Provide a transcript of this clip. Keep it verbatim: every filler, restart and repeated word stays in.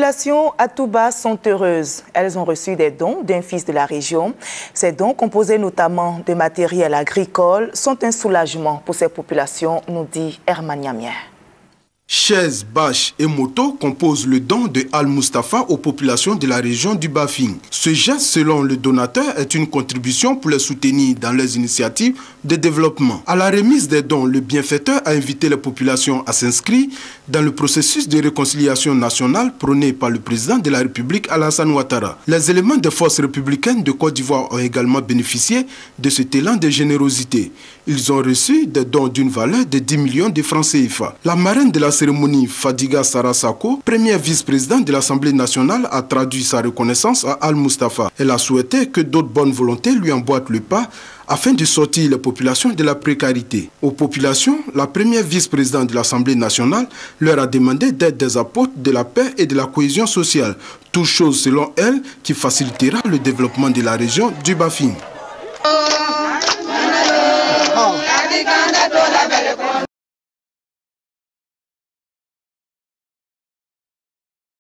populations à Touba sont heureuses. Elles ont reçu des dons d'un fils de la région. Ces dons, composés notamment de matériel agricole, sont un soulagement pour ces populations, nous dit Herman Yamier. Chaises, bâches et motos composent le don de Al-Mustafa aux populations de la région du Bafing. Ce geste, selon le donateur, est une contribution pour les soutenir dans leurs initiatives de développement. À la remise des dons, le bienfaiteur a invité les populations à s'inscrire dans le processus de réconciliation nationale prôné par le président de la République Alassane Ouattara. Les éléments des forces républicaines de Côte d'Ivoire ont également bénéficié de cet élan de générosité. Ils ont reçu des dons d'une valeur de dix millions de francs C F A. La marraine de la cérémonie, Fadiga Sarasako, première vice-présidente de l'Assemblée nationale, a traduit sa reconnaissance à Al-Mustafa. Elle a souhaité que d'autres bonnes volontés lui emboîtent le pas afin de sortir les populations de la précarité. Aux populations, la première vice-présidente de l'Assemblée nationale leur a demandé d'être des apôtres de la paix et de la cohésion sociale, toute chose selon elle qui facilitera le développement de la région du Bafing.